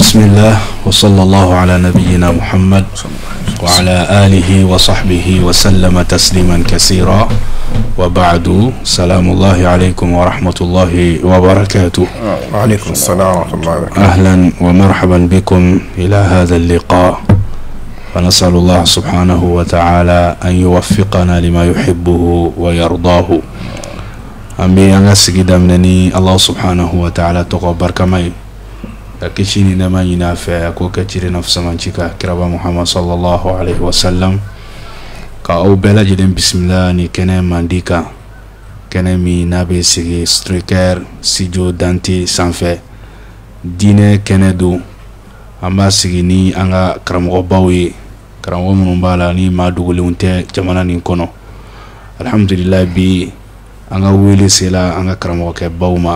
بسم الله وصلى الله على نبينا محمد وعلى آله وصحبه وسلم تسليما كثيرا وبعد سلام الله عليكم ورحمة الله وبركاته. وعليكم السلام ورحمة الله وبركاته. أهلا ومرحبا بكم إلى هذا اللقاء، ونسأل الله سبحانه وتعالى أن يوفقنا لما يحبه ويرضاه. أمي أنا سجد منني الله سبحانه وتعالى تقبل كماي كشيني نما ينافع أكو كتير نفس منشكا كربا محمد صلى الله عليه وسلم كأو بلا جدًا بسم الله نكنا منديكا كنا مي نبي سجى ستريكر سجو دانتي سانفه دينه كنا دو أما سجني أنا كرام باوي كرام منبالا ني ما دوغلي ونته جمانا نكونو الحمد لله بي أنا ويلي سلا أنا كرام باوما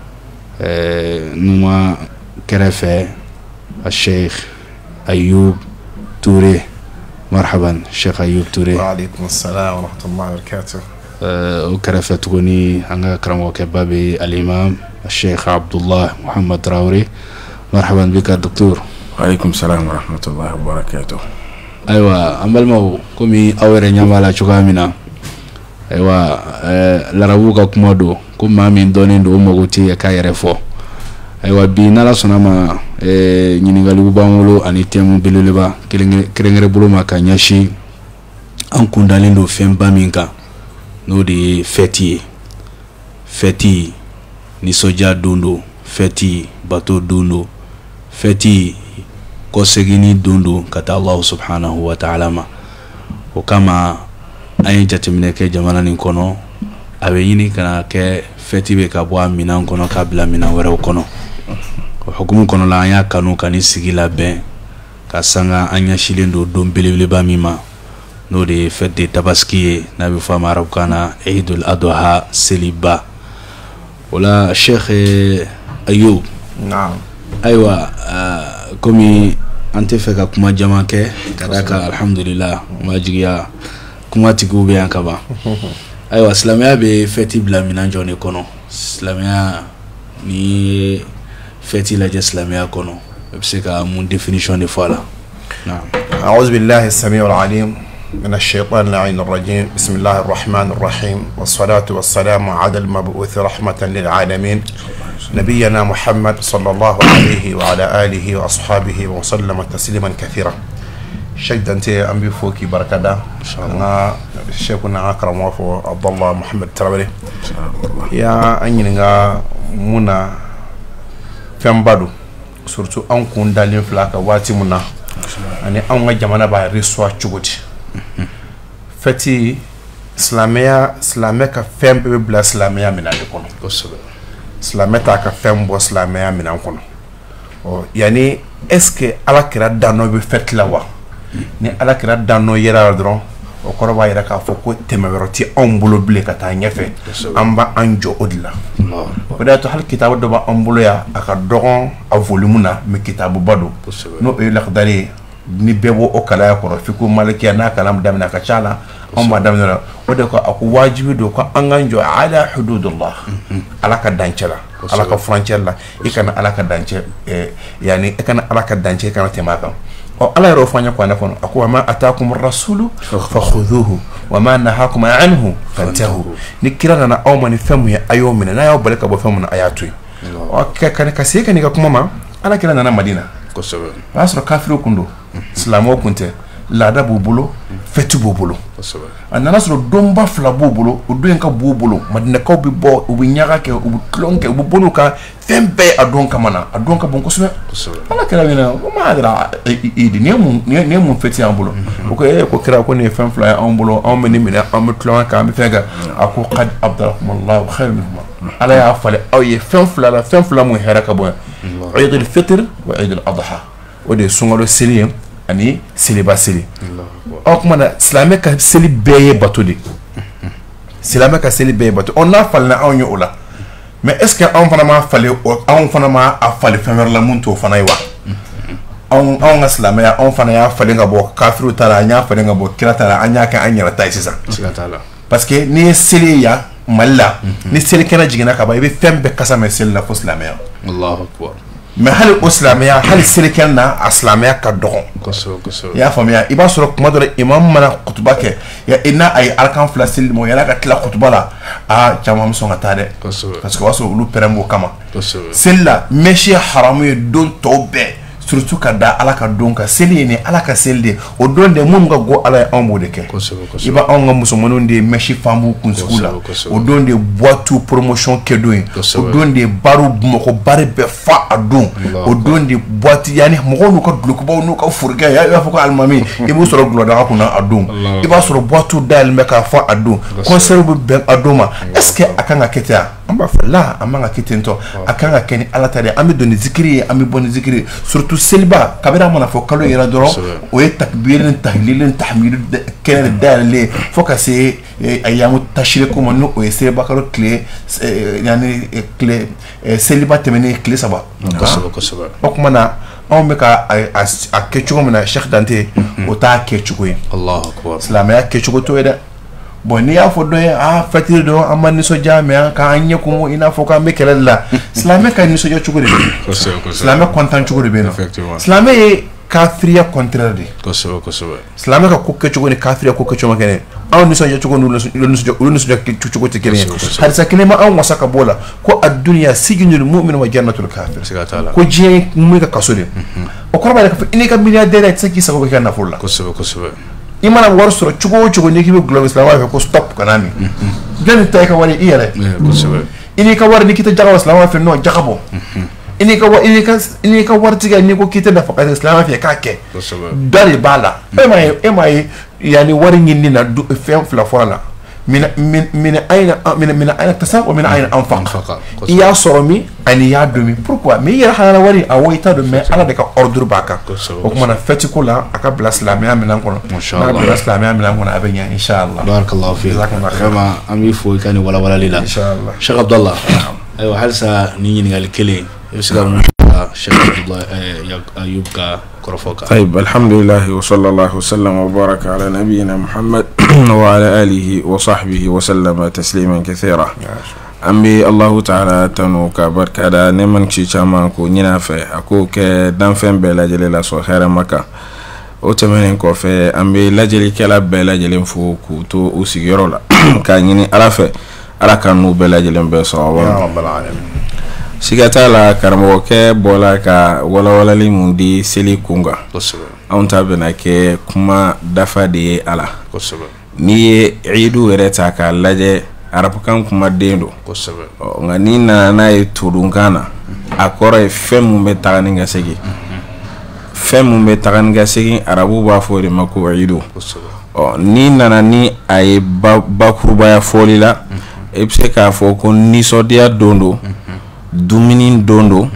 نما كرفة الشيخ أيوب توري. مرحبا الشيخ أيوب توري. وعليكم السلام ورحمة الله وبركاته. وكرفة تغني أنا كرام وكبابي الإمام الشيخ عبد الله محمد راوري. مرحبا بك دكتور. وعليكم السلام ورحمة الله وبركاته. أيوة أمال مو كمي أوري نعمل شغامنا. أيوة لربوك كمودو كم من دونين دو مغوتي كايرفو. Aywa bi nala sonama nyiningali bubangolo ani temu beleleba kerengere buluma ka nyashi an kundalindo femba minka no de feti ni soja dundo feti bato dundo feti kosegini dundo kata Allah subhanahu wa ta'ala ma o kama ayin jatemine ke jamana nin kono abe yini kana ke feti be ka bwa minan kono ka bla minan wera kono hukumu kono la anya kanu kani sigila ben ka sanga anya shilendo don belebele ba mima no de fête tabaski na bi fama arab kana Eidul Adha seliba wala Sheikh Ayub. Naam. Aywa komi ante feka kuma jama ke kadaka alhamdulillah majiya kuma tigube yankaba. Aywa islamia be fête bla minan jone kono islamia ni fêti la islamia kono bsika mon définition de fois. نعم. أعوذ بالله السميع العليم من الشيطان اللعين الرجيم. بسم الله الرحمن الرحيم، والصلاة والسلام على المبعوث رحمة للعالمين نبينا محمد صلى الله عليه وعلى آله وأصحابه وسلم تسليما كثيرا. شكرا أنت أمبي فوكي بركة أنا شيخنا أكرم وفو عبد الله محمد ترابري يا أنينا منا fembadu surtout an kun dalin flaka wati muna ani an ga jamana ba resoa chugoti fati islamia ka fembe bla islamia mina de kono islamia ta ka fembo islamia mina kono o yani est-ce que ala kira dano be fet la wa ni ala kira dano yera dron o koroba yera ka foko temeweroti on bulo ble ka ta nyefe amba anjo odila wada to hal kitabu do ba ambulo ya aka dogon a volumuna mi kitabu bado no e lakdari ni bebo o kala ya ko fiku malikiya na kalam damina ka chala on ba damina wada ko aku wajibi do ko anganjo ala hududullah ala ka dancela ala ka frontière la ikana ala ka dance yani ikana ala ka dance kana temaka o ala yaro fanya kwa nafono aku ma atakum rasulu fakhudhuhu wama nahakum anhu fantahu ni kirana na awma ni famu ya ayomina na yaw balaka bo famu na ayatu o kan ka seka ni ka kuma ma ala kirana na madina ko sebe asro kafiru kundo islamo kunte lada bubulo fetu bubulo ko sebe anana sro domba fla bubulo o do enka bubulo madina ko bi bo o bi nyaga ke o bi klonke o bi bonu ka fembe adonka mana adonka bon ko sebe ala kira mina o ma dra idi ne mun feti ambulo o ko kira ko ne fem fla ambulo on meni mina am klonka am fega ako qad abdallahu khair minhum ala ya fale aw ye fem fla mu heraka bo Eid al-Fitr wa Eid al-Adha o de sungalo seliyem ani seliba seli o kuma na islamique ka seli beye batodi islamique ka seli beye bato on na falna on yo ola mais est ce que on fana ma fale on fana ma a fale femer la munto fana yiwa on islamia on fana ya fale ngabo kafiru tara nya fale ngabo kira tara anya kan anya ta sisa parce que ni seli ya malla ni seli kana jigina ka ba be fembe kasa me seli la fo islamia Allahu akbar mais hali o silamɛya hali selikɛli na a silamɛya ka dɔgɔn i y'a faamuya i b'a sɔrɔ kuma dɔ la imam mana kutuba kɛ n'a a ye arakan 2 seli ma yala ka tila kutuba la caman bɛ sɔn ka taa dɛ parce que o b'a sɔrɔ olu pɛrɛn b'o kama seli la mɛsi ye haramu ye don tɔw bɛɛ surtout ka da ala ka don ka seli ye ni ala ka seli de o don de mun ka go ala ye anw b'o de kɛ i b'a anw ka musomaninw de mɛsi fan b'u kunsigiw la o don de boitu promotion kɛ don ye o don de baru mɔgɔ bari bɛɛ fa a don o don de boiti yani mɔgɔw n'u ka dulokibaw n'u ka forokɛ i b'a fɔ ko alimami i b'u sɔrɔ gulɔdaga kunna a don i b'a sɔrɔ boitu dayɛlɛn bɛ k'a fɔ a don concert bɛ bɛn a don ma est ce que a kan ka kɛ ten an b'a fɔ la a man ka kɛ ten tɔ a kan ka kɛ ni ala ta de an bɛ don ni zikiri ye an bɛ bɔ ni zikiri surtout seliba kabira mana fɔ kalo yɛrɛ dɔrɔn o ye takbir ni tahlil ni tahmid kɛnɛ de dayɛlɛlen fo ka se ayamu tashriku ma n'o ye seliba kalo tile yani tile seliba tɛmɛnen tile 3 o kuma na anw bɛ ka a kɛ cogo min na Cheikh Dante o t'a kɛ cogo ye silamɛya kɛ cogo t'o ye dɛ bon n'i y'a fɔ dɔ ye fɛtiri dɔn an ma nisɔndiya mais k'an ɲɛ kumu i n'a fɔ k'an bɛ kɛlɛ la silamɛ ka nisɔndiya cogo de bɛ silamɛ content cogo de bɛ yen nɔ silamɛ ye kafiriya contraire de silamɛ ka ko kɛ cogo ni kafiriya ko kɛ cogo ma kɛnɛ anw nisɔndiya cogo olu nisɔndiya cogo tɛ kelen ye halisa kelen ma anw wasa ka bɔ la ko a duniya sijinul mu'min wa jannatul kafir ko diɲɛ mun ka kaso de o kɔrɔ b'a yɛrɛ k'a fɔ i n'i ka milliardaire tɛ se k'i sago kɛ i ka nafolo la i mana wari sɔrɔ cogo o cogo n'i k'i bɛ gulɔ silamɛ b'a fɛ ko stop kana min jɔnni ta i ka wari i yɛrɛ i n'i ka wari n'i k'i tɛ jaga bɔ silamɛ b'a fɛ non jaga bɔ i n'i ka wari tigɛ n'i ko k'i tɛ nafa kɛ silamɛ b'a fɛ k'a kɛ dɔ de b'a la e m'a ye yanni wari ɲinini na fɛn 2 fɔra la mina aina tasawuf mina aina anfaq i y'a sɔrɔ min ani y'a dɔn min pourquoi mais i yɛrɛ halala wari awɔ i t'a dɔn mais ala de ka ordre b'a kan o kuma na fɛti ko la a ka bila silamɛya minɛn kɔnɔ n'a bila silamɛya minɛn kɔnɔ a bɛ ɲɛ inshallah barakallahu fi vraiment an b'i fo i ka nin walawalali la inshallah Cheikh Abdallah ayiwa halisa ni ɲininkali kelen i bɛ se ka mun Cheikh Abdallah Ayub ka kɔrɔfɔ kan طيب الحمد لله وصلى الله وسلم وبارك على نبينا محمد وعلى آله وصحبه وسلم تسليما كثيرا أمي الله تعالى تنو كبر كذا نمن كشيما كو نينافه أكو كدنفن بلا جليل سو خير مكة وتمنين كوفي أمي لاجلي كلا بلا جلين فو كوتو وسيجرولا كانيني ألافه ala kanu bɛɛ lajɛlen bɛ sɔn ya rabbal alamin sigata la karamɔgɔ kɛ bɔla ka walawalali mun di seli kunga anw ta bɛna kɛ kuma dafa de ye ala ni ye iidu yɛrɛ ta ka lajɛ arabukan kuma den do nka ni nana n'a ye tudunkan na a kɔrɔ ye fɛn mun bɛ taga ni ka segin fɛn mun bɛ taga ni ka segin arabu b'a fɔ de ma ko iidu ni nana ni a ye bakurubaya fɔli la e bɛ se k'a fɔ ko nisɔndiya don do dumuni don do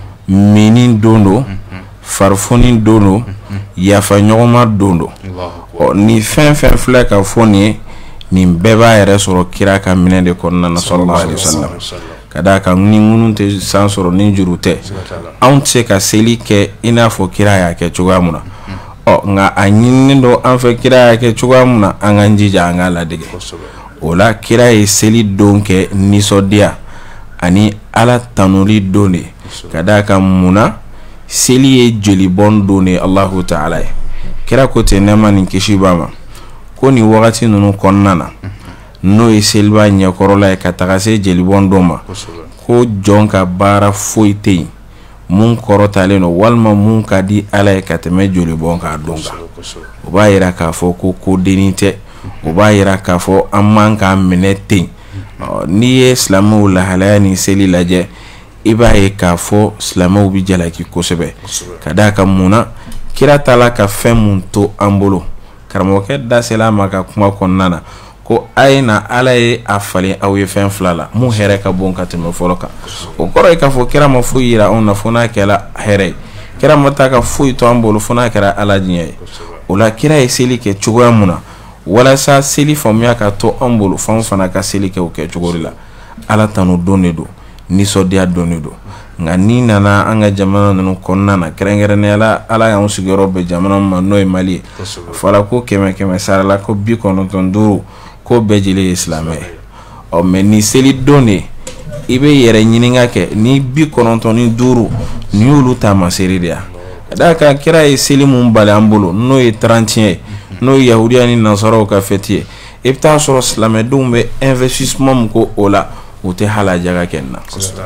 mini don do farifoni don do yafa ɲɔgɔnma don do ni fɛn fɛn filɛ ka fɔ nin ye nin bɛɛ b'a yɛrɛ sɔrɔ kira ka minɛ de kɔnɔna na sallallahu alaihi wasallam ka d'a kan ni minnu tɛ san sɔrɔ ni juru tɛ anw tɛ se ka seli kɛ i n'a fɔ kira y'a kɛ cogoya mun na nka a ɲinini don an fɛ kira y'a kɛ cogoya mun na an k'an jija an k'a ladege o la kira ye seli don kɛ nisɔndiya ani ala tanuli don de ka d'a kan mun na seli ye joli bɔn don de Allahu ta'ala ye kira ko ten nɛɛma ni kisi b'a ma ko nin wagati ninnu kɔnɔna na n'o ye seliba ɲɛkɔrɔla ye ka taga se jeli bɔn don ma ko jɔn ka baara foyi tɛ yen mun kɔrɔtalen don walima mun ka di ala ye ka tɛmɛ joli bɔn k'a don kan o b'a yira k'a fɔ ko kodennin tɛ o b'a yira k'a fɔ an man k'a minɛ ten n'i ye silamɛw lahalaya ni seli lajɛ i b'a ye k'a fɔ silamɛw bɛ jalaki kosɛbɛ ka d'a kan mun na kira taala ka fɛn mun to an bolo karamɔgɔkɛ dasela ma ka kuma kɔnɔna na ko a ye na ala ye a falen aw ye fɛn fila la mun hɛrɛ ka bon ka tɛmɛ fɔlɔ kan o kɔrɔ ye k'a fɔ kira ma foyi yira anw na fo n'a kɛra hɛrɛ ye kira ma taa ka foyi to an bolo fo n'a kɛra ala diɲɛ ye o la kira ye seli kɛ cogoya mun na walasa seli faamuya ka to an bolo f'anw fana ka seli kɛ o kɛ cogo de la ala tanu don de don nisɔndiya don de don nka ni nana an ka jamana ninnu kɔnɔna na kɛrɛnkɛrɛnnenya ala y'anw sigiyɔrɔ bɛn jamana ma n'o ye Mali ye a fɔra ko 100 sarala ko 95 ko bɛɛ jeli ye silamɛ ye mais ni seli don de i bɛ yɛrɛ ɲininka kɛ ni 95 ni y'olu taama seere de ya ka da kan kira ye seli mun bali an bolo n'o ye 31 ye n'o ye yahudiya ni nasaraw ka fête ye i bɛ taa sɔrɔ silamɛdenw bɛ investissement mun ko o la u tɛ hala jaga kɛ na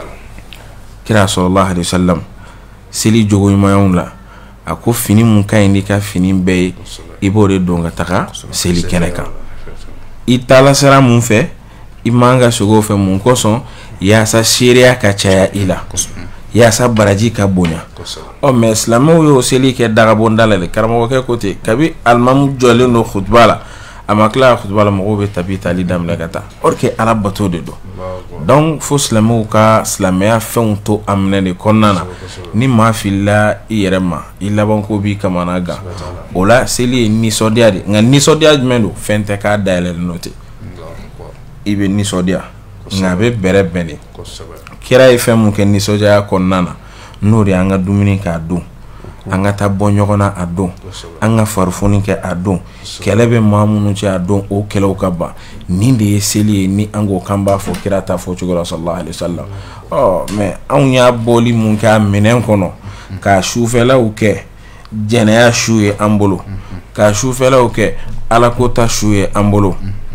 kira sallallahu alaihi wasallam seli jogo ɲumanw la a ko fini mun ka ɲi n'i ka fini bɛɛ ye i b'o de don ka taga seli kɛnɛ kan i taala sira mun fɛ i man ka sogo fɛ mun kosɔn yaasa seereya ka caya i la yaasa baraji ka bonya mais silamɛw y'o seli kɛ dagabonda la de karamɔgɔkɛ ko ten kabi alimamu jɔlen don khutba la a ma tila khutba la mɔgɔw bɛ tabi tali daminɛ ka taa or que ala bato de don donc fo silamɛw ka silamɛya fɛnw to a minɛ de kɔnɔna na ni maa filila i yɛrɛ ma i laban ko b'i kamana gan o la seli ye nisɔndiya de nka nisɔndiya jumɛn don fɛn tɛ k'a dayɛlɛlen n'o tɛ i bɛ nisɔndiya nka a bɛ bɛrɛ bɛn de kira ye fɛn mun kɛ nisɔndiya kɔnɔna na n'o de y'an ka dumuni k'a don an ka taa bɔ ɲɔgɔn na a don an ka farifoni kɛ a don kɛlɛ bɛ maa minnu cɛ a don o kɛlɛw ka ban nin de ye seli ye ni an ko k'an b'a fɔ kira ta fɔ cogo la sallallahu alaihi wasallam mais anw y'a bɔli mun kɛ a minɛn kɔnɔ ka sufɛlaw kɛ jɛnɛya su ye an bolo ka sufɛlaw kɛ alakota su ye an bolo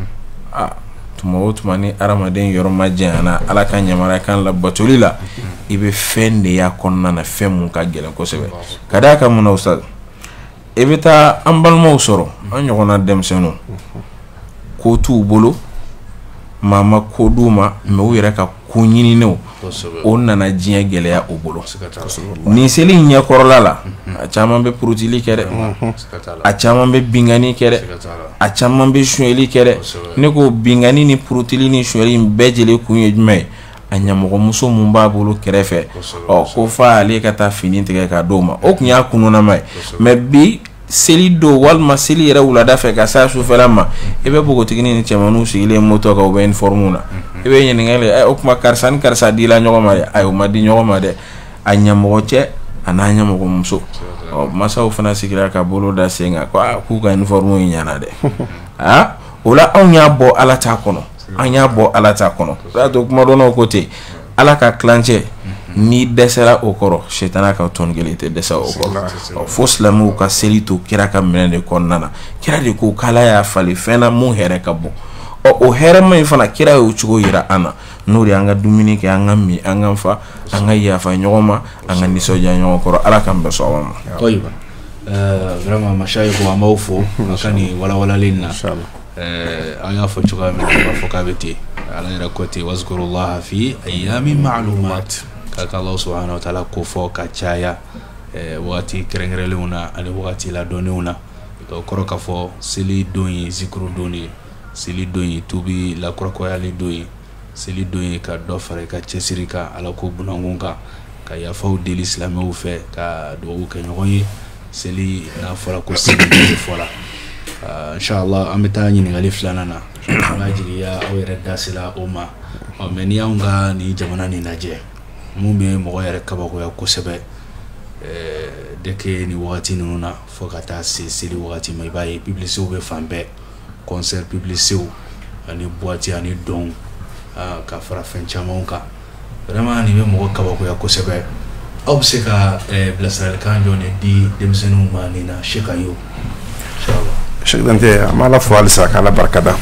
tuma o tuma ni adamaden yɔrɔ ma jɛnyana ala ka yamaruya kan la batoli la i bɛ fɛn de y'a kɔnɔna na fɛn mun ka gɛlɛn kosɛbɛ ka d'a kan mun na ustaz i bɛ taa an balimaw sɔrɔ an ɲɔgɔnna denmisɛnninw ko t'u bolo maa ma ko d'u ma mais u yɛrɛ ka ko ɲininenw o nana diɲɛ gɛlɛya u bolo nin seli ɲɛkɔrɔla la a caman bɛ purutili kɛ dɛ a caman bɛ bingani kɛ dɛ a caman bɛ suyɛli kɛ dɛ ne ko bingani ni purutili ni suyɛli bɛɛ jeli kun ye jumɛn ye a ɲɛmɔgɔmuso mun b'a bolo kɛrɛfɛ ko fa ale ka taa fini tigɛ ka d'o ma o kun y'a kununama ye mais bi seli do walima seli yɛrɛ wulada fɛ ka saa sufɛla ma i bɛ bogotigini ni cɛmanninw sigilen moto kan u bɛ uniforme na i bɛ ɲininkali o kuma karisa ni karisa dila ɲɔgɔn ma dɛ ayi o ma di ɲɔgɔn ma dɛ a ɲɛmɔgɔ cɛ a n'a ɲɛmɔgɔmuso masaw fana sigira ka bolo da sen kan k'u ka uniforme in ɲana dɛ o la anw y'a bɔ ala t'a kɔnɔ an y'a bɔ ala t'a kɔnɔ o y'a to kuma dɔnnaw ko ten ala ka tilancɛ ni dɛsɛra o kɔrɔ shetana ka tɔn kelen tɛ dɛsɛ o kɔrɔ fo silamɛw ka seli to kira ka minɛ de kɔnɔna na kira de ko k'ala y'a fali fɛn na mun hɛrɛ ka bon o hɛrɛma in fana kira y'o cogo yira an na n'o de an ka dumuni kɛ an ka min an ka fa an ka yafa ɲɔgɔn ma an ka nisɔndiya ɲɔgɔn kɔrɔ ala k'an bɛɛ sɔn ma vraiment mashayikh an b'aw fo a ka nin walawalalen na an y'a fɔ cogoya min na an b'a fɔ k'a bɛ ten ala yɛrɛ ko ten wazkurullaha fi ayyamin ma'lumat ka Allah subhanahu wa ta'ala ko fɔ ka caya wagati kɛrɛnkɛrɛnlenw na ani wagati ladɔnnenw na o kɔrɔ ka fɔ seli don ye zikuru don ye seli don ye tubi lakɔrɔkɔyali don ye seli don ye ka dɔ fara ka cɛsiri kan ala ko bunankun kan ka yafaw deli silamɛw fɛ ka dugawu kɛ ɲɔgɔn ye seli n'a fɔra ko seli de fɔra inshallah an bɛ taa ɲininkali filanan na an ka jigiya aw yɛrɛ dasila o ma mais ni y'anw ka nin jamana nin lajɛ mun bɛ mɔgɔ yɛrɛ kabakoya kosɛbɛ dès que ni wagati ninnu na fo ka taa se seli wagati ma i b'a ye publicités bɛ fan bɛɛ concert publicités ani boîte ani don ka fara fɛn camanw kan vraiment nin bɛ mɔgɔ kabakoya kosɛbɛ aw bɛ se ka bilasiralikan jɔ de di denmisɛnninw ma nin na Sheikh Ayub inshallah Sheikh Dante an b'a la fo halisa k'ala barikada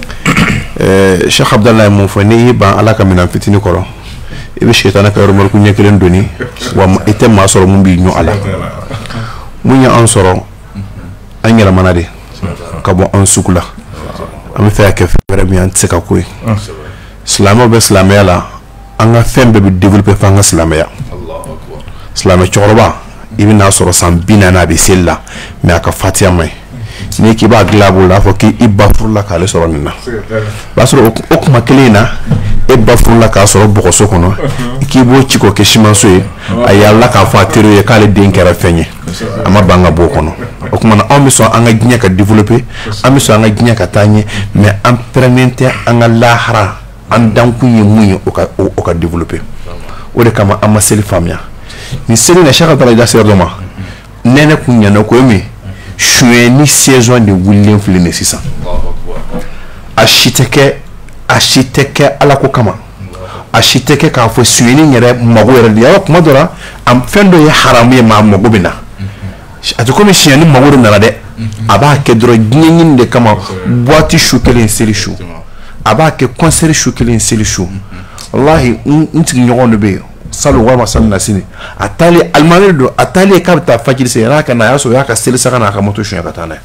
Sheikh Abdallah mun fɔ n'i y'i ban ala ka minɛn fitinin kɔrɔ i bɛ shetana ka yɔrɔmɔriku ɲɛ kelen doni wa i tɛ maa sɔrɔ mun b'i ɲɔ a la mun ye an sɔrɔ an yɛlɛmana de ka bɔ an sugu la an bɛ fɛ ka kɛ fɛn wɛrɛ min an tɛ se ka ko ye silamɛw bɛ silamɛya la an ka fɛn bɛɛ bɛ développer f'an ka silamɛya silamɛ cɛkɔrɔba i bɛ n'a sɔrɔ san 40 a bɛ seli la mais a ka fatiya man ɲi n'i k'i b'a dilan a bolo a fɔ k'i ba furula k'ale sɔrɔ nin na o b'a sɔrɔ o kuma kelen in na e ba furula k'a sɔrɔ bɔgɔso kɔnɔ k'i b'o ci k'o kɛ simanso ye a yala k'a fɔ a teriw ye k'ale den kɛra fɛn ye a ma ban ka bɔ o kɔnɔ o kuma na anw bɛ sɔn an ka diɲɛ ka développer an bɛ sɔn an ka diɲɛ ka taa ɲɛ mais an pɛrɛnnen tɛ an ka lahara an dankun ye mun ye o ka développer o de kama an ma seli faamuya ni seli na Sheikh Abdallah da sera dɔ ma nɛnɛ kun ɲɛna ko ye min suɲɛ ni saison de wulilen filɛ nin sisan a si tɛ kɛ ala ko kama a si tɛ kɛ k'a fɔ suyeni yɛrɛ mago yɛrɛ de y'a kuma dɔ la fɛn dɔ ye haramu ye maa mago bɛ na a tɛ komi siyɛni mago de nana dɛ a b'a kɛ dɔrɔn diɲɛ ɲini de kama boîte su kelen seli su a b'a kɛ concert su kelen seli su wallahi n sigiɲɔgɔn dɔ bɛ yen salon walima salon nasini a taalen alimami don a taalen k'a bɛ taa fajiri se yan'a ka na a y'a sɔrɔ o y'a ka seli saga n'a ka moto suɲɛ ka taa n'a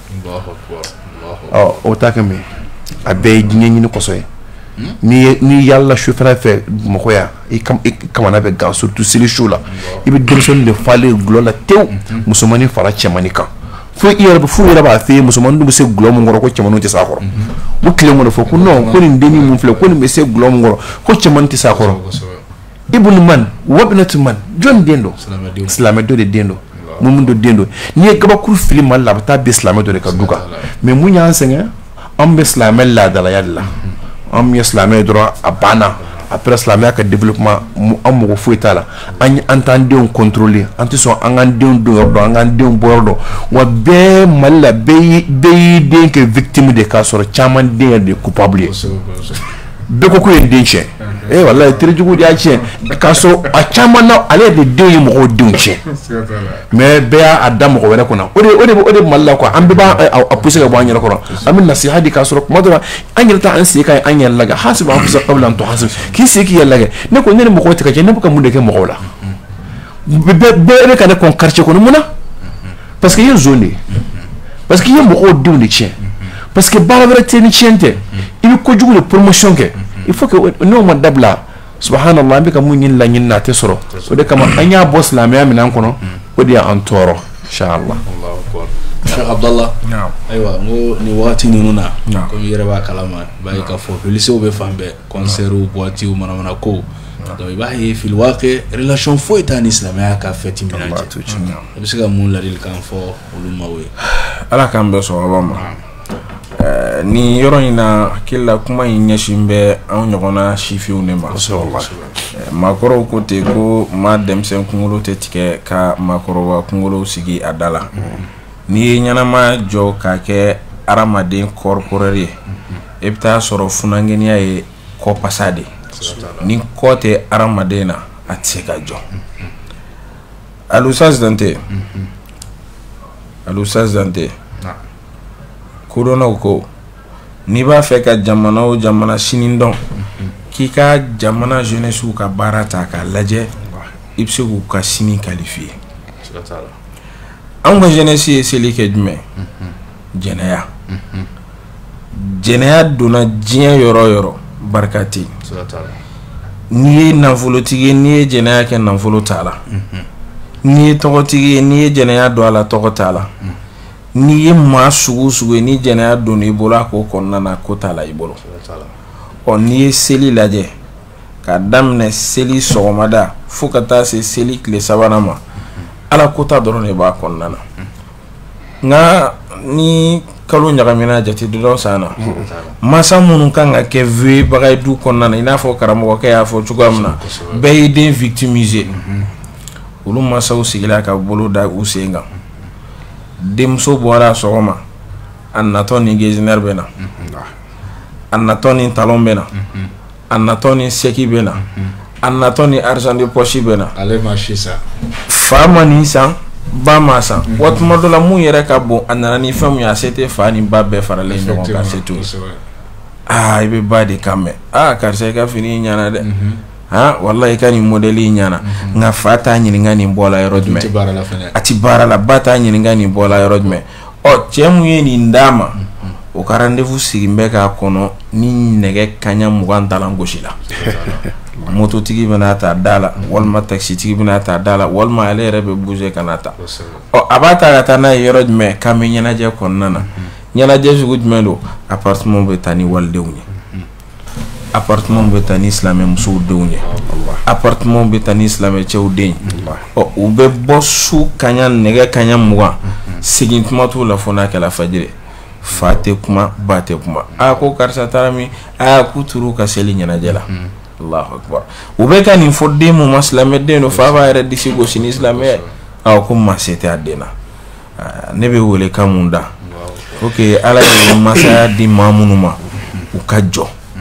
ye o t'a kɛ min a bɛɛ ye diɲɛ ɲini kɔsɔn ye ni yalla sufɛla fɛ mɔgɔ ya i kamana bɛ gan surtout seli su la i bɛ denmisɛnnin de falen gulɔ la tewu musomanin fara cɛmanin kan fo i yɛrɛ furu yɛrɛ b'a fɛ musomanin dun bɛ se gulɔ min kɔrɔ ko cɛmaninw tɛ s'a kɔrɔ u tile kɔnɔ fɔ ko non ko nin dennin mun filɛ ko nin bɛ se gulɔ min kɔrɔ ko cɛmanin tɛ s'a kɔrɔ ibnu man wabnatu man jɔn den don silamɛ dɔ de den don mun dɔ den don n'i ye gabakuru fili Mali la a bɛ taa bin silamɛ dɔ de ka du kan mais mun y'an sɛgɛn an bɛ silamɛ laadalaya de la an ye silamɛ dɔrɔn a banna après silamɛya ka développement an mɔgɔ foyi t'a la an t'an denw contrôler an tɛ sɔn an k'an denw don yɔrɔ dɔn an k'an denw bɔ yɔrɔ dɔn wa bɛɛ Mali la bɛɛ y'i den kɛ victime de k'a sɔrɔ caman den yɛrɛ de ye coupable ye bɛɛ ko ye den tiɲɛ wallahi terijugu de y'a tiɲɛ k'a sɔrɔ a caman na ale de den ye mɔgɔw denw tiɲɛ mais bɛɛ y'a da mɔgɔ wɛrɛ kunna o de Mali la quoi an bɛɛ b'a pousser ka bɔ an yɛrɛ kɔrɔ an bɛ nasiha di k'a sɔrɔ kuma dɔ la an yɛrɛ ta an sigi ka an yɛrɛ lagɛ hasibu anfusa qabla an tuhasibu k'i sigi k'i yɛrɛ lagɛ ne ko ne ni mɔgɔw tɛ ka jɛ ne bɛ ka mun de kɛ mɔgɔw la bɛɛ bɛ ka ne kɔn quartier kɔnɔ mun na parce que i ye zone de ye parce que i ye mɔgɔw denw de tiɲɛ parce que baara wɛrɛ tɛ ni tiɲɛ tɛ i bɛ kojugu de promotion kɛ il faut que n'o ma dabila subhanallah an bɛ ka mun ɲini laɲini na a tɛ sɔrɔ o de kama an y'a bɔ silamɛya minɛn kɔnɔ o de y'an tɔɔrɔ inshallah. Sheikh Abdallah ayiwa n ko nin waati ninnu na komi i yɛrɛ b'a kalama i b'a ye k'a fɔ lycéw bɛ fan bɛɛ concertw boîtew manamana kow donc i b'a ye fil waqi relation foyi t'a ni silamɛya ka fête minɛn cɛ i bɛ se ka mun ladilikan fɔ olu ma o ye. Ala k'an bɛɛ sɔrɔba ma ni yɔrɔ in na hakilila kuma in ɲɛsin bɛ anw ɲɔgɔnna sifinw de ma maakɔrɔw ko ten ko maa denmisɛn kunkolo tɛ tigɛ ka maakɔrɔba kunkolo sigi a da la n'i ye ɲɛnama jɔ k'a kɛ adamaden kɔrɔkɔrɔri ye i bɛ taa sɔrɔ funangɛniya ye kɔpasa de ni kɔ tɛ adamaden na a tɛ se ka jɔ Alusaz Dante kodɔnnaw ko n'i b'a fɛ ka jamana o jamana sini dɔn k'i ka jamana jeunesse ka baara ta k'a lajɛ i bɛ se k'u ka sini qualifier anw ka jeunesse ye seli kɛ jumɛn jɛnɛya donna diɲɛ yɔrɔ o yɔrɔ barika tɛ yen n'i ye nafolotigi ye n'i ye jɛnɛya kɛ nafolo t'a la n'i ye tɔgɔtigi ye n'i ye jɛnɛya don a la tɔgɔ t'a la n'i ye maa sugu ye ni jɛnɛya don i bolo a ko kɔnɔna na ko t'a la i bolo n'i ye seli lajɛ ka daminɛ seli sɔgɔmada fo ka taa se seli tile sabanan ma ala kota dɔrɔn de b'a kɔnɔna na nka ni kalo ɲagamina jate dɔrɔn san na masa minnu kan ka kɛ vue baga ye du kɔnɔna na i n'a fɔ karamɔgɔkɛ y'a fɔ cogoya min na bɛɛ ye den victimiser olu masaw sigila ka bolo da u sen kan denmuso bɔra sɔgɔma a natɔ ni gézinɛr bɛ na a natɔ ni talon bɛ na a natɔ ni seki bɛ na a natɔ ni argent de poche bɛ na ale ma si san fa ma nin san ba ma san wa tuma dɔ la mun yɛrɛ ka bon a nana ni fɛn mun ye a se tɛ fa ni ba bɛɛ faralen ɲɔgɔn kan se to i bɛ ba de kan mɛn karisa i ka fini ɲana dɛ wallahi i ka nin modèle ɲana nka fa t'a ɲininka nin bɔla yɔrɔ jumɛn a ti baara la ba t'a ɲininka nin bɔla yɔrɔ jumɛn cɛ mun ye nin d'a ma o ka rendez-vous sigin bɛ k'a kɔnɔ ni nɛgɛ kaɲa 20 talan gosi la mototigi bɛna ta da la walima taxitigi bɛna ta da la walima ale yɛrɛ bɛ bouger kana ta a b'a ta ka taa n'a ye yɔrɔ jumɛn k'an bɛ ɲɛnajɛ kɔnɔna na ɲɛnajɛ sugu jumɛn don appartement bɛ taa ni walidenw ye appartement bɛ taa ni silamɛ musow denw ye appartement bɛ taa ni silamɛ cɛw den ye u bɛ bɔ su kaɲa nɛgɛ kaɲa 20 segin tuma t'u la fo n'a kɛla fajiri fa tɛ kuma ba tɛ kuma ko karisa taara min k'u turu ka seli ɲɛnajɛ la Allahu akbar u bɛ ka nin fɔ den mun ma silamɛ den do fa b'a yɛrɛ disi gosi ni silamɛ ko maa se tɛ a den na ne bɛ wele kan mun da ok ala ye masaya di maa minnu ma u ka jɔ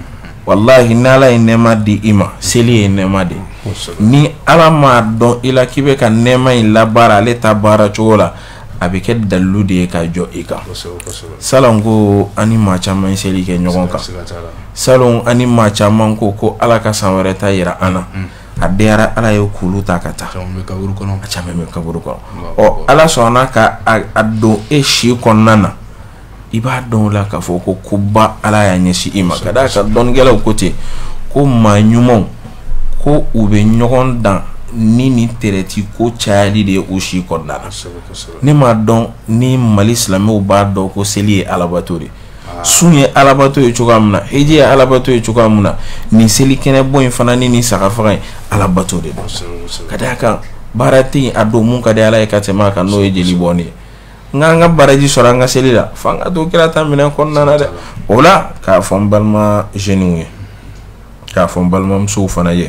wallahi n'ala ye nɛɛma di i ma seli ye nɛɛma de ni ala m'a dɔn i la k'i bɛ ka nɛɛma in labaara ale ta baara cogo la a bɛ kɛ dalilu de ye ka jɔ i kan salon ko ani maa caman seli kɛ ɲɔgɔn kan salon ani maa caman ko ala ka san wɛrɛ ta yira an na a diyara ala ye kulu ta ka taa a caman bɛ kaburu kɔnɔ ɔ ala sɔnna ka a don e si kɔnɔna na i b'a dɔn la k'a fɔ ko koba ala y'a ɲɛsin i ma ka d'a kan dɔnnikɛlaw ko ten ko maa ɲumanw ko u bɛ ɲɔgɔn dan ni tereti ko cayali de ye u si kɔnɔna na ne m'a dɔn ni Mali silamɛw b'a dɔn ko seli ye alabato de sun ye alabato ye cogoya min na hiji ye alabato ye cogoya min na nin seli kɛnɛ bɔ in fana ni nin sagafaga in alabato de don ka d'a kan baara tɛ yen a don mun ka di ala ye ka tɛmɛ a kan n'o ye jeli bɔnni ye nka an ka baraji sɔrɔ an ka seli la fo an ka to kira ta minɛn kɔnɔna na dɛ o la k'a fɔ n balima jeunes ye k'a fɔ n balimamusow fana ye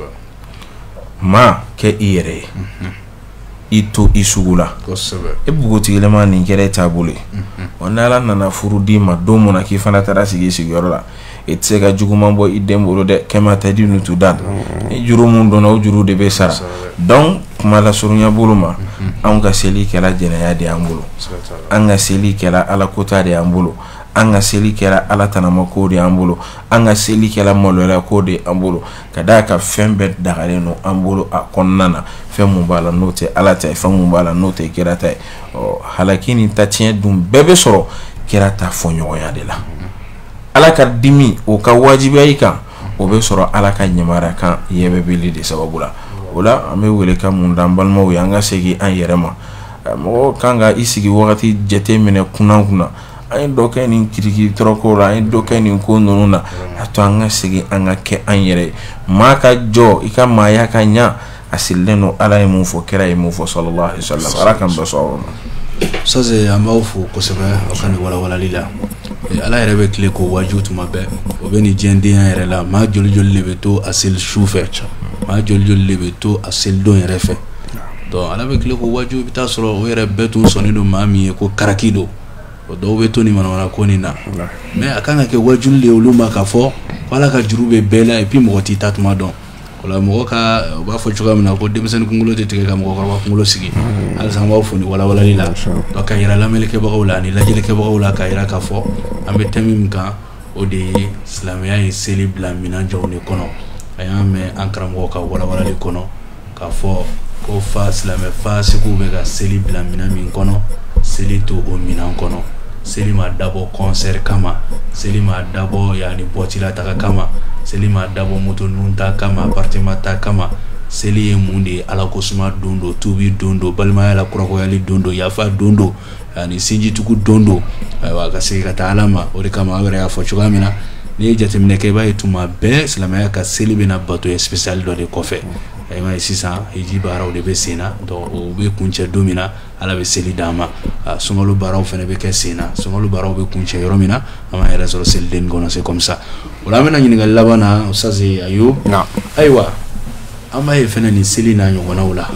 maa kɛ i yɛrɛ ye i to i sugu la e bugutigilama nin kɛra e taabolo ye wa n'ala nana furu d'i ma don mun na k'i fana taara sigi i sigiyɔrɔ la e tɛ se ka juguman bɔ i den bolo dɛ kɛmɛ tɛ di nutu dan ni juru mun donna o juru de bɛ sara donc kuma lasurunya bolo ma an ka seli kɛra jɛnɛya de y'an bolo an ka seli kɛra ala kota de y'an bolo an ka seli kɛra ala tanama ko de y'an bolo an ka seli kɛra maloya ko de y'an bolo ka d'a ka fɛn bɛɛ dagalen no an bolo a kɔnɔna na fɛn mun b'a la n'o tɛ ala ta ye fɛn mun b'a la n'o tɛ kira ta ye halaki ni ta tiɲɛ dun bɛɛ bɛ sɔrɔ kira ta fɔ ɲɔgɔnya de la ala ka dimi o ka wajibiya i kan o bɛ sɔrɔ ala ka yamaruya kan yɛbɛbili de sababu la o la an bɛ wele ka mun d'an balimaw ye an ka segin an yɛrɛ ma mɔgɔ kan ka i sigi wagati jate minɛ kunna kunna an ye dɔ kɛ nin kirikiri tɔrɔko la an ye dɔ kɛ nin ko ninnu na a to an ka segin an ka kɛ an yɛrɛ ye maa ka jɔ i ka maaya ka ɲa a sirilen no ala ye mun fɔ kira ye mun fɔ sallallahu alaihi wasallam ala kan bɛ sɔn o ma saze an b'aw fo kosɛbɛ aw ka nin walawalali la ala yɛrɛ bɛ tile k'o wajibu tuma bɛɛ o bɛ nin diɲɛdenya yɛrɛ la maa joli joli de bɛ to a seli su fɛ maa joli joli de bɛ to a seli don yɛrɛ fɛ donc ala bɛ tile k'o wajibu i bɛ taa sɔrɔ o yɛrɛ bɛɛ tun sɔnnen don maa min ye ko karaki don o dɔw bɛ to nin manamana ko nin na mais a kan ka kɛ wajibu de ye olu ma k'a fɔ ko ala ka juru bɛ bɛɛ la et puis mɔgɔ t'i ta tuma dɔn o la mɔgɔ ka u b'a fɔ cogoya min na ko denmisɛnnin kunkolo tɛ tigɛ ka mɔgɔkɔrɔba kunkolo sigi halisa an b'aw fo ni walawalali la donc ka yira lamɛnnikɛbagaw la ani lajɛlikɛbagaw la ka yira k'a fɔ an bɛ thème min kan o de ye silamɛya ye seli bila minɛn jɔnw de kɔnɔ a y'an mɛn an karamɔgɔ ka walawalali kɔnɔ k'a fɔ ko fa silamɛ fasigiw bɛ ka seli bila minɛn min kɔnɔ seli to o minɛn kɔnɔ seli ma dabɔ concert kama seli ma dabɔ yani bɔtila taga kama seli ma dabɔ moto nun ta kama appartement ta kama seli ye mun de ye ala ko suma don do tubi don do balimaya la kurakoyali don do yafa don do yani sinjitugu don do ayiwa ka segin ka taa ala ma o de kama aw yɛrɛ y'a fɔ cogoya min na n'i ye jateminɛ kɛ i b'a ye tuma bɛɛ silamɛya ka seli bɛna bato ye spécial dɔ de kɔfɛ i m'a ye sisan hiji baaraw de bɛ sen na donc o bɛ kuncɛ don min na ala bɛ seli d'an ma sunkalo baaraw fana bɛ kɛ sen na sunkalo baaraw bɛ kuncɛ yɔrɔ min na an b'an yɛrɛ sɔrɔ selidenni kɔnɔ c'est comme ça o la an bɛna ɲininkali laban na Ustaz Ayub ayiwa an b'a ye fana nin seli n'a ɲɔgɔnnaw la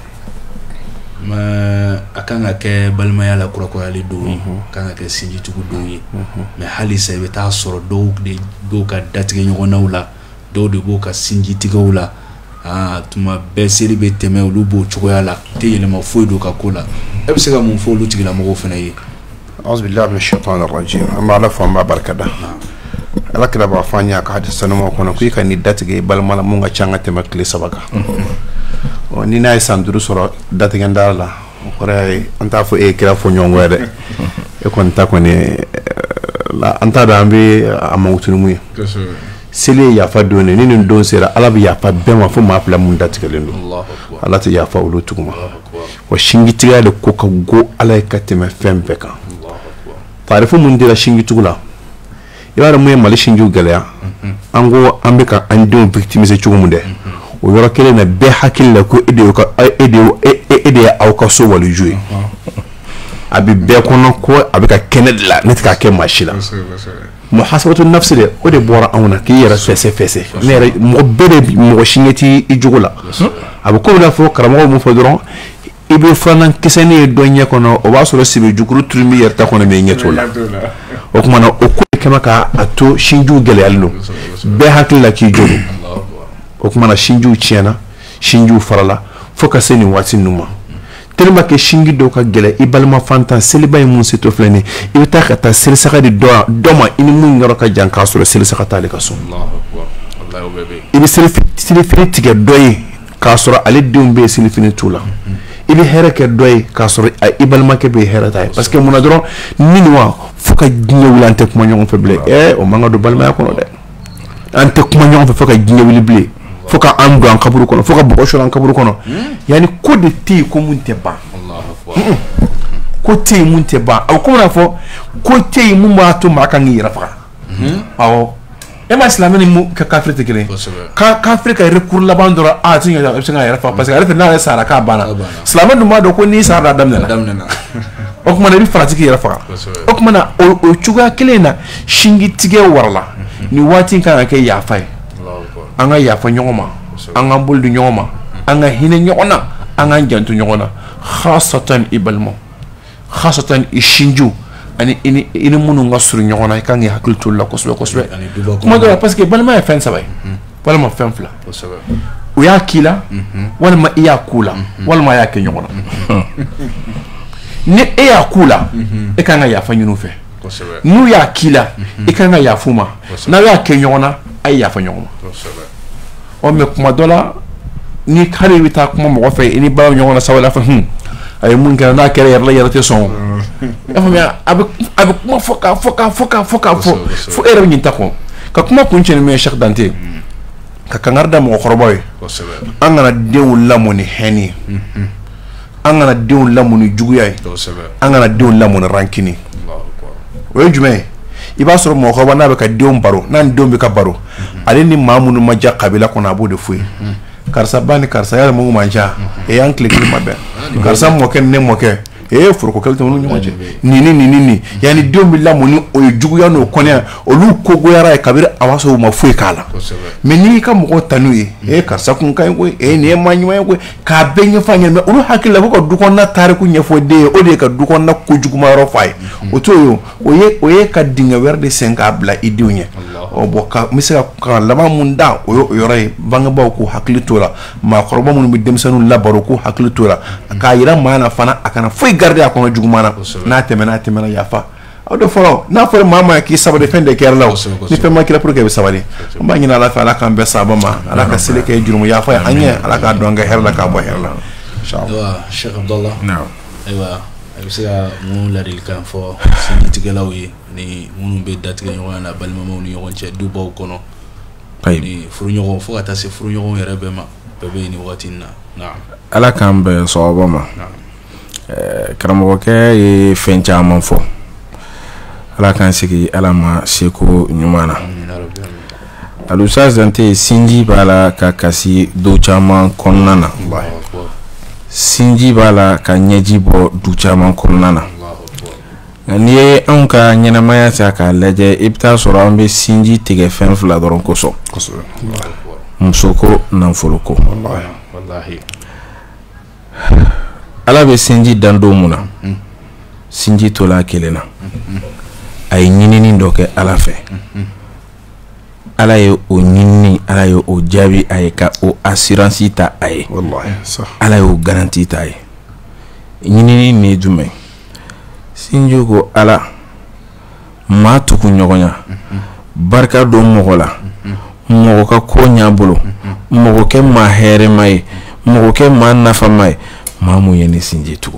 a kan ka kɛ balimaya la kurakurayali don ye a kan ka kɛ sinjitugu don ye mais halisa i bɛ taa sɔrɔ dɔw ka datigɛ ɲɔgɔnnaw la dɔw de b'o ka sinjitigɛw la tuma bɛɛ seli bɛ tɛmɛ olu b'o cogoya la tɛ yɛlɛma foyi don ka ko la e bɛ se ka mun fɔ olu tigilamɔgɔw fana ye auzubillahi minash shaitanir rajim an b'a ala fɔ an b'a barikada ala kira b'a fɔ an ye a ka hadisi sanumaw kɔnɔ ko i ka nin datigɛ i balima la mun ka ca ka tɛmɛ tile 3 kan ni n'a ye san 5 sɔrɔ datigɛndara la o kɔrɔ ye an t'a fɔ e ye kira fɔ ɲɔgɔn kɔ dɛ e kɔni ta kɔni an t'a dɔn an bɛ a mangutuni mun ye seli ye yafa don ni nin don sera ala bɛ yafa bɛɛ ma fo maa fila mun datigɛlen don ala tɛ yafa olu tuguma wa sinjitigiya de ko ka go ala ye ka tɛmɛ fɛn bɛɛ kan taarifu mun dira sinjitigiw la i b'a dɔn mun ye Mali sinjiw gɛlɛya an ko an bɛ ka an denw victimiser cogo mun dɛ o yɔrɔ kelen na bɛɛ hakili la ko e de ye aw ka so waliju ye a bɛ bɛɛ kɔnɔ ko a bɛ ka kɛnɛ de la ne tɛ k'a kɛ maa si la muhasabatu nafsi de o de bɔra anw na k'i yɛrɛ fɛsɛ ne yɛrɛ mɔgɔ bɛɛ de mɔgɔ si ɲɛ t'i jogo la a bɛ komi n'a fɔ karamɔgɔw mun fɔ dɔrɔn i bɛ filanan kisɛni ye dɔ ɲɛ kɔnɔ o b'a sɔrɔ sibijukuru turu min yɛrɛ ta kɔnɔ mɛ ɲɛ t'o la o kuma na o ko kema ka ato shinju gɛlɛyali bɛɛ hakili la k'i jɔ o kuma na shinju tiɲɛna shinju farala fo ka se nin waati ninnu ma tellement que shingi dɔw ka gɛlɛ i balima fantan seliba ye mun se to filɛ nin i bɛ taa ka taa selisaga di dɔ ma i ni mun yɔrɔ ka jan k'a sɔrɔ selisaga t'ale ka so i bɛ selifini tigɛ dɔ ye k'a sɔrɔ ale denw bɛ yen selifini t'u la i bɛ hɛrɛ kɛ dɔ ye k'a sɔrɔ i balimakɛ bɛ hɛrɛ ta ye parce que munna dɔrɔn ni nin wa fo ka diɲɛ wuli an tɛ kuma ɲɔgɔn fɛ bilen o man ka don balimaya kɔnɔ dɛ an tɛ kuma ɲɔgɔn fɛ fo ka diɲɛ wuli bilen fo ka an don an kaburu kɔnɔ fo ka bɔgɔ sɔrɔ an kaburu kɔnɔ yanni ko de tɛ yen ko mun tɛ ban ko tɛ yen mun tɛ ban a ko n'a fɔ ko tɛ yen mun b'a to maa kan k'i yɛrɛ faga awɔ e ma silamɛ ni ka kafiri tɛ kelen kafiri ka recours laban dɔrɔn a ti ɲɛ a bɛ se ka yɛrɛ faga parce que ale fɛ n'ale sara k'a banna silamɛ dun b'a dɔn ko n'i sara daminɛna o kuma na i bɛ farati k'i yɛrɛ faga o kuma na o cogoya kelen na sinji tigɛ warala nin waati kan ka kɛ yafa ye an ka yafa ɲɔgɔn ma an k'an bolo di ɲɔgɔn ma an ka hinɛ ɲɔgɔn na an k'an janto ɲɔgɔn na khasatan i balimaw khasatan i sinjiw ani i ni minnu ka surun ɲɔgɔn na i kan k'i hakili to la kosɛbɛ kosɛbɛ kuma dɔ la parce que balima ye fɛn saba ye walima fɛn fila o y'a k'i la walima i y'a k'u la walima a y'a kɛ ɲɔgɔn na ni e y'a k'u la e kan ka yafa ɲini u fɛ n'u y'a k'i la i kan ka yafa u ma n'aw y'a kɛ ɲɔgɔn na a ye yafa ɲɔgɔn ma mɛ kuma dɔ la ni hali i bɛ taa kuma mɔgɔ fɛ i ni baaraw ɲɔgɔn na sabali a fɛ a ye mun kɛra n'a kɛra yɛrɛ la yɛrɛ tɛ sɔn i y'a faamuya a bɛ kuma fɔ k'a fɔ fo e yɛrɛ bɛ ɲin ta kɔ ka kuma kun cɛ ni min ye Cheikh Dante ka kangari da mɔgɔkɔrɔbaw ye an kana denw lamɔ ni hɛni ye an kana denw lamɔ ni juguya ye an kana denw lamɔ ni rancune o ye jumɛn ye i b'a sɔrɔ mɔgɔkɔrɔba n'a bɛ ka denw baro n'a ni denw bɛ ka baro ale ni maa minnu ma diya kabila kɔnɔ a b'o de fɔ ye karisa ba ni karisa yɛrɛ mun man ca an tile kelen ma bɛn karisa mɔkɛ ni ne mɔkɛ foroko kelen tɛ olu ɲɔgɔn cɛ nin yanni denw bɛ lamɔ ni o ye juguya n'o kɔnɛ olu kogoyara ye kabiri a b'a sɔrɔ u ma foyi k'a la mais n'i y'i ka mɔgɔw ta n'u ye karisa kun ka ɲi koyi nin ye maa ɲuman ye koyi k'a bɛɛ ɲɛfɔ a ɲɛna mais olu hakili la ko ka du kɔnɔna tariku ɲɛfɔ den ye o de ye ka du kɔnɔna kojuguma yɔrɔ f'a ye o t'o ye o ye ka dingɛ wɛrɛ de sen k'a bila i denw ɲɛ bon n bɛ se ka laban mun da o ye o yɔrɔ ye bangebaaw k'u hakili t'o la maakɔrɔba minnu bɛ denmisɛnninw labaro k'u hakili t'o la k'a yira maa na fana a kana foyi garder a kɔnɔ juguman na n'a tɛmɛna yafa aw de fɔlɔ n'a fɔra maa ma k'i sabali fɛn de kɛra la o ni fɛn ma kɛra pour que i bɛ sabali an b'a ɲini Ala fɛ Ala k'an bɛɛ sababa ma Ala ka seli kɛ jurumu yafa ye an ɲɛ Ala k'a dɔn an ka hɛrɛ la k'a bɔ hɛrɛ la inshallah Cheikh Abdallah ayiwa a bɛ se ka mun ladilikan fɔ sinitigɛlaw ye ni minnu bɛ datigɛ ɲɔgɔn na balimaw ni ɲɔgɔn cɛ dubaw kɔnɔ ni furuɲɔgɔn fo ka taa se furuɲɔgɔn yɛrɛ bɛɛ ma bɛɛ bɛ nin wagati in na Ala k'an bɛɛ sababa ma karamɔgɔkɛ ye fɛn caman fɔ Ala k'an sigi Ala ma seko ɲuman na Alusaz Dante sinji b'a la ka kasi du caman kɔnɔna na sinji b'a la ka ɲɛji bɔ du caman kɔnɔna na nka n'i ye anw ka ɲɛnamaya ta k'a lajɛ i bɛ taa sɔrɔ an bɛ sinji tigɛ fɛn fila dɔrɔn kosɔn musoko nafoloko Ala bɛ sinji dan don mun na sinji tola kelen na a ye ɲinini dɔ kɛ Ala fɛ Ala ye o ɲinini Ala ye o jaabi a ye ka o assurance ta a ye Ala ye o garantie ta a ye ɲinini nin ye jumɛn sinji ko Ala maa tugu ɲɔgɔnya barika don mɔgɔ la mɔgɔ ka ko ɲ'a bolo mɔgɔ kɛ maa hɛrɛma ye mɔgɔ kɛ maa nafama ye maa mun ye ne sinji tugu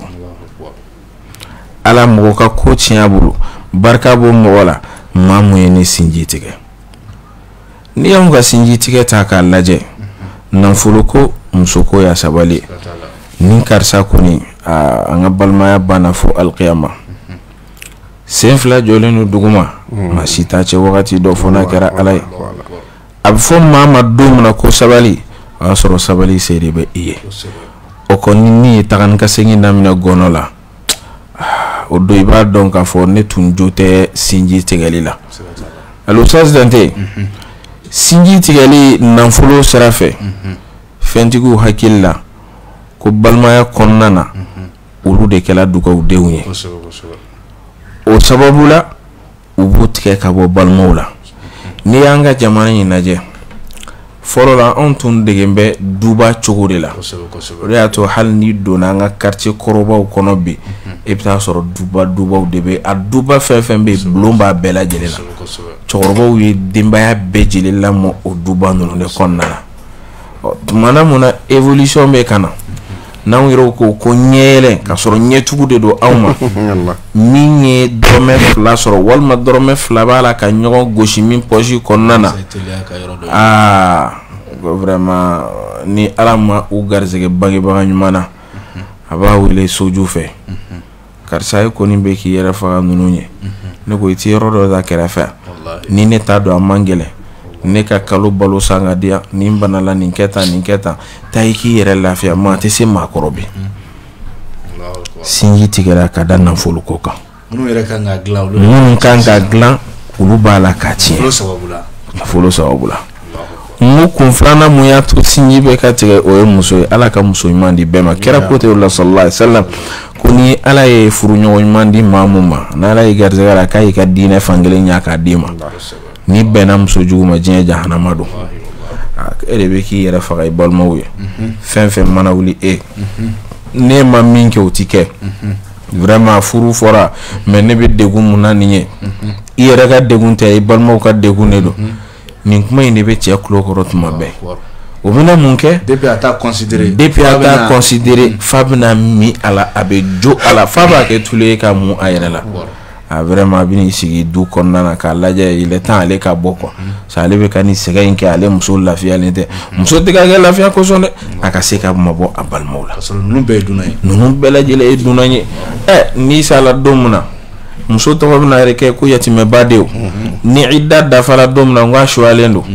Ala mɔgɔ ka ko tiɲɛ bolo barika bɔ mɔgɔ la maa mun ye ne sinji tigɛ ni y'anw ka sinji tigɛ ta k'a lajɛ nafoloko musoko ya sabali ni karisa kɔni an ka balimaya banna fo alqiyama sen fila jɔlen don duguma maa si t'a cɛ wagati dɔ fo n'a kɛra Ala ye a bɛ fɔ maa ma don min na ko sabali o y'a sɔrɔ sabali se de bɛ i ye o kɔni ni ye tagani ka segin daminɛ gɔnɔ la o don i b'a dɔn k'a fɔ ne tun jo tɛ sinji tigɛli la Alusaz Dante sinji tigɛli nafolo sira fɛ fɛntigiw hakili la ko balimaya kɔnɔna na olu de kɛla dugawu denw ye o sababu la u b'u tigɛ ka bɔ balimaw la ni y'an ka jamana in lajɛ fɔlɔ la anw tun degen bɛ duba cogo de la o de y'a to hali ni donna an ka quartier kɔrɔbaw kɔnɔ bi e bɛ taa sɔrɔ dubaw de bɛ a duba fɛn fɛn bɛ yen bulon b'a bɛɛ lajɛlen na cɛkɔrɔbaw ye denbaya bɛɛ jeli lamɔ o duba ninnu de kɔnɔna la tumana mun na évolution bɛ ka na n'anw yɛrɛw ko ɲɛyɛlɛ ka sɔrɔ ɲɛtugu de don anw ma min ye dɔrɔmɛ 2 sɔrɔ walima dɔrɔmɛ 2 b'a la ka ɲɔgɔn gosi min poche kɔnɔna na vraiment ni Ala ma u garisɛgɛ bangebaga ɲuman na a b'a wele soju fɛ karisa ye kɔni bɛ k'i yɛrɛ faga ninnu ye ne ko i tɛ yɔrɔ dɔ da kɛrɛfɛ ni ne t'a dɔn a man gɛlɛn ne ka kalo balo san ka diya ni banala nin kɛ tan ta i k'i yɛrɛ lafiya maa tɛ se maakɔrɔ bi sinji tigɛra ka da nafolo ko kan minnu kan ka dilan olu b'a la ka tiɲɛ nafolo sababu la n ko kun filanan mun y'a to sinji bɛ ka tigɛ o ye muso ye Ala ka muso ɲuman di bɛɛ ma kira ko ten la sallallahu alaihi wasallam ko ni Ala ye furu ɲɔgɔn ɲuman di maa mun ma n'Ala ye garisɛgɛ la k'a y'i ka diinɛ fankelen ɲa k'a d'i ma ni bɛnna muso jugu ma diɲɛ jahanama don e de bɛ k'i yɛrɛ faga i balimaw ye fɛn fɛn mana wuli ne ma min kɛ o ti kɛ vraiment furu fɔra mais ne bɛ degun mun na nin ye i yɛrɛ ka degun tɛ i balimaw ka degun de don nin kuma in de bɛ cɛ kulo kɔrɔ tuma bɛɛ o bɛna mun kɛ depuis a t'a considérer fa bɛna min a la a bɛ jo a la fa b'a kɛ tulu ye ka mun a yɛrɛ la a vraiment a bɛn'i sigi du kɔnɔna na k'a lajɛ il est temps ale ka bɔ quoi ça ale bɛ ka nin sɛgɛn in kɛ ale muso lafiyalen tɛ muso tɛ ka kɛ lafiya kosɔn dɛ a ka se ka mabɔ a balimaw la ninnu bɛɛ ye dunan ye ninnu bɛɛ lajɛlen ye dunan ye n'i sala don min na muso tɔgɔ bɛna yɛrɛ kɛ ko yatimɛba de o ni idda dafara don min na n ko a suyalen don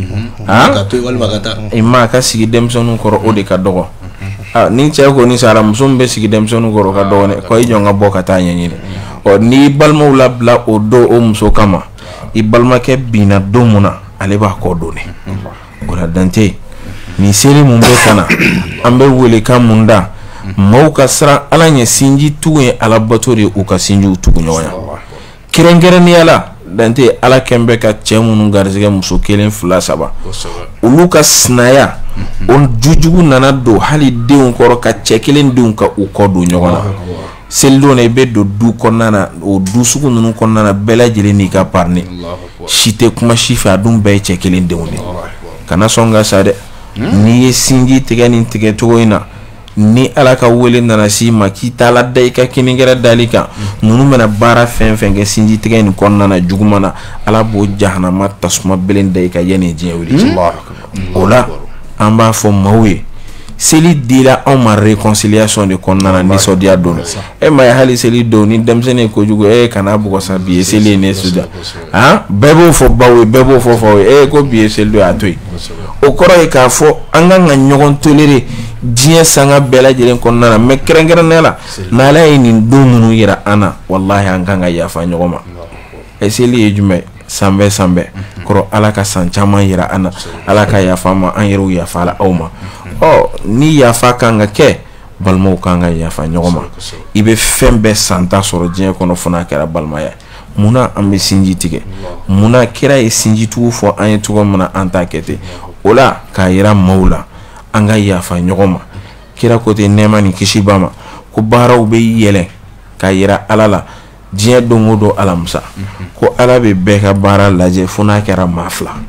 i ma ka sigi denmisɛnninw kɔrɔ o de ka dɔgɔ ni cɛ ko ni sara muso min bɛ sigi denmisɛnninw kɔrɔ ka dɔgɔ dɛ ko i jɔn ka bɔ ka taa ɲɛɲini ni balimaw labila o don o muso kama i balimakɛ binna don mun na ale b'a kɔ donni o la dante ni seli mun bɛ kana an bɛ wele kan mun da maaw ka siran Ala ɲɛ sinji tugu ye Ala bato de u ka sinjiw tugu ɲɔgɔn ya kɛrɛnkɛrɛnnenya la dante Ala kɛn bɛ ka cɛ minnu garisɛgɛ muso 1 2 3 olu ka sinaya o jujugu nana don hali denw kɔrɔ ka cɛ kelen denw ka u kɔ don ɲɔgɔn na selidon na i bɛ don du kɔnɔna na o du sugu ninnu kɔnɔna na bɛɛ lajɛlen n'i ka parni si tɛ kuma si fɛ a dun bɛɛ ye cɛ kelen denw de kana sɔn ka sa dɛ n'i ye sinji tigɛ nin tigɛ cogo in na ni Ala ka wele nana s'i ma k'i taala da i ka kinigɛrɛ dali kan ninnu bɛna baara fɛn fɛn kɛ sinji tigɛ nin kɔnɔna na juguman na Ala b'o jahanama tasuma belen da i ka yanni diɲɛ wuli o la an b'a fɔ maaw ye seli dira anw ma réconciliation de kɔnɔna na nisɔndiya don ma ye hali seli don ni denmisɛnnin ye kojugu kana bugɔsa bi ye seli ye ne suda bɛɛ b'o fɔ baw ye bɛɛ b'o fɔ faw ye ko bi ye seli don a to yen o kɔrɔ ye k'a fɔ an kan ka ɲɔgɔn toléré diɲɛ sanga bɛɛ lajɛlen kɔnɔna na mais kɛrɛnkɛrɛnnenya la n'Ala ye nin don minnu yira an na wallahi an kan ka yafa ɲɔgɔn ma seli ye jumɛn san bɛɛ kɔrɔ Ala ka san caman yira an na Ala ka yafa ma an yɛrɛw yafa la aw ma ni yafa kan ka kɛ balimaw kan ka yafa ɲɔgɔn ma i bɛ fɛn bɛɛ santa sɔrɔ diɲɛ kɔnɔ fo n'a kɛra balimaya munna an bɛ sinji tigɛ munna kira ye sinji tugu fɔ an ye cogo min na an t'a kɛ ten o la k'a yira maaw la an ka yafa ɲɔgɔn ma kira ko ten nɛɛma ni kisi ba ma ko baaraw bɛ yɛlɛ k'a yira Ala la diɲɛ don o don alamisa ko Ala bɛ bɛɛ ka baara lajɛ fo n'a kɛra maa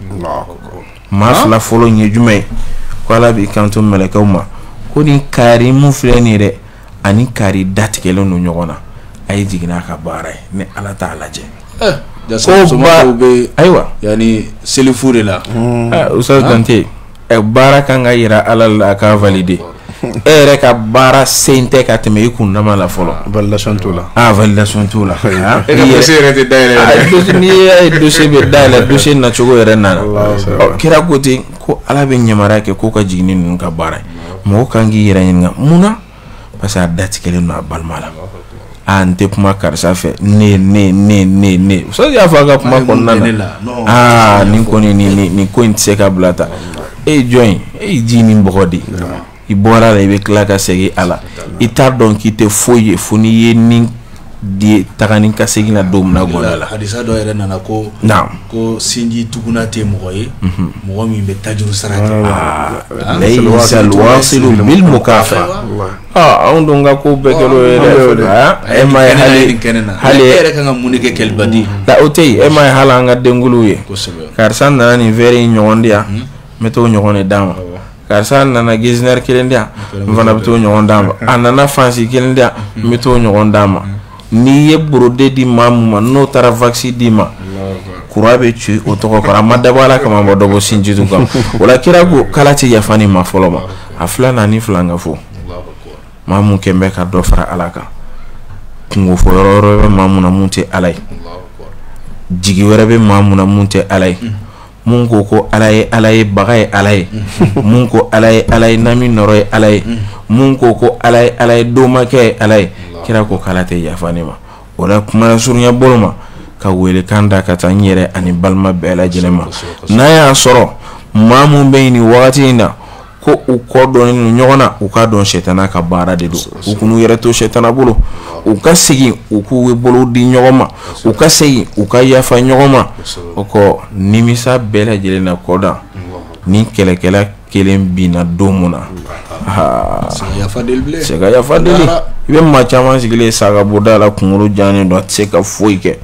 fila fɔlɔ ye jumɛn ye ko Ala b'i kanto mɛlɛkɛw ma ko nin kaari mun filɛ nin ye dɛ ani kaari datigɛlen don ɲɔgɔn na a ye jigin n'a ka baara ye ni Ala t'a lajɛ ko bɛ ayiwa yani selifu de la Ustaz Dante baara kan ka yira Ala la a ka valider e yɛrɛ ka baara sen tɛ ka tɛmɛ i kundama la fɔlɔ validation t'o la validation t'o la dossier yɛrɛ tɛ dayɛlɛ ni ye dossier bɛ dayɛlɛ dossier nacogo yɛrɛ nana kira ko ten ko Ala bɛ yamaruya kɛ k'o ka jigin ninnu ka baara ye mɔgɔ kan k'i yɛrɛ ɲininka munna parce que a datigɛlen don a balima la n tɛ kuma karisa fɛ ne Ustaz y'a fɔ a ka kuma kɔnɔna na nin kɔni nin ko in tɛ se ka bila ta e ye jɔn ye e ye ji ni bɔgɔ de i bɔra la i bɛ tila ka segin a la i t'a dɔn k'i tɛ foyi ye fo n'i ye nin di tagani ka segina dom na gonala hadisa do yere nana ko ko sinji tuguna te moye mo mi be tajuru sarati laysa alwasilu bil mukafa on donga ko begelo yere e may hali yere kan munike kelbadi da otey e may hala nga dengulu ye kar san nani veri nyondia meto nyone dama karsa nana gisner kilendia mvana beto nyon dama anana fansi kilendia meto nyon dama ni ye brode di mamuma no tara vaccine di ma kurabe tu otoko kara madabala kama bodobo sinjitu kam wala kirago kalati yafani ma foloma afla nani flanga fo mamu kembe ka do fara alaka kungo fo roro mamuna munte alay jigi werabe mamuna munte alay mun ko alaye bagaye alaye mun ko alaye nami noroy alaye mun ko alaye doma ke alaye kira ko kalate yafani ma wala kuma surunya bolma ka wele kanda ka tanyere ani balma bela jelema na ya soro mamu beini wati ina ko u kodon nyona u ka don shetana ka bara de do u kunu yere to shetana bolo u ka sigi u ku we bolo di nyoma u ka segi u ka yafa nyoma ko nimisa bela jelena koda ni kele kelen bina domuna sega ya fadeli ibe ma chama sigile saga bodala kunguru jani do tseka foike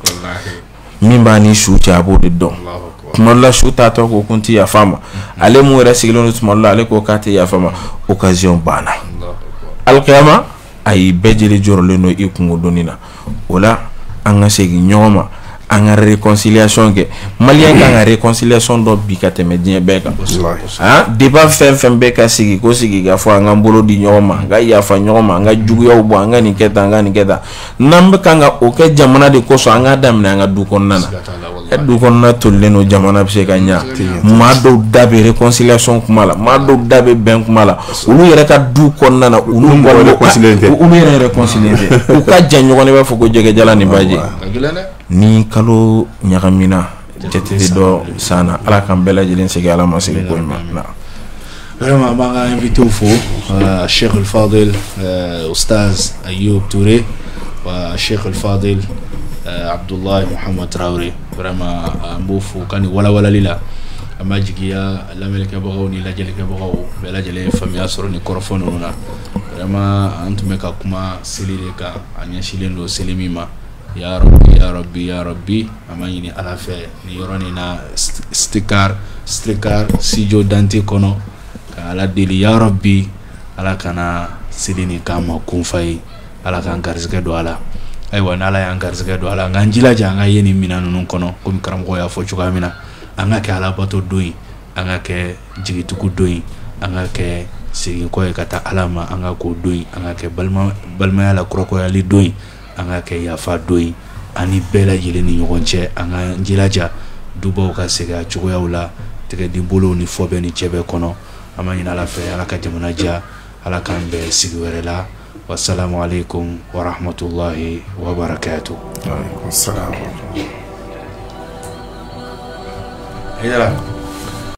mimba ni shucha bodi do molla shuta to ko kunti ya fama ale mu ra sigilo no molla ale ko kate ya fama occasion bana alqiyama ay bejeli jorle no ikungu donina wala anga segi nyoma anga réconciliation ke malien ka réconciliation do bikate medien beka débat fem beka sigi ko sigi ga fo anga mbolo di nyoma ga ya fa nyoma nga jugu yaw bo anga ni keta nambe kanga o ke jamana de ko so anga damna anga du kon nana du kon na toleno jamana be se kanya ma do dabe réconciliation kumala ma do dabe ben kumala ulu yere ka du kon nana ulu ngol réconcilier u ka janyo ne ba fo ko jege jalani baji ni kalo nyagamina jete do sana ala kan bela jelen segi ala masigi ko ma vraiment ma nga invité au fo Cheikh Al Fadil Oustaz Ayoub Touré wa Cheikh Al Fadil Abdullah Mohamed Traoré vraiment mbofu kani wala lila amajigia la meleke bago ni la jeleke bago bela jele famia soro ni korofon ona vraiment antumeka kuma selireka anya shilendo selimima ya rabbi amani ala fe ni yoroni na stikar sijo dante kono ka ala deli ya rabbi ala kana silini kama kunfai ala kan garzga do ala aywa na ala yan garzga do ala nganjila janga yeni minanu nun kono ko mi karam ko ya fo chuka mina anga ke ala bato doyi anga ke jigituku doyi anga ke sigi ko e kata alama anga ko doyi anga ke balma ala kroko ya li doyi anga ke yafa doyi ani bela jele ni nyogonche anga njilaja dubo ka sega chugo yaula tege dimbolo ni fobe ni chebe kono amani na la fe ala ka jamana ja ala kan be sigwerela wassalamu alaikum wa rahmatullahi wa barakatuh wa alaikum assalam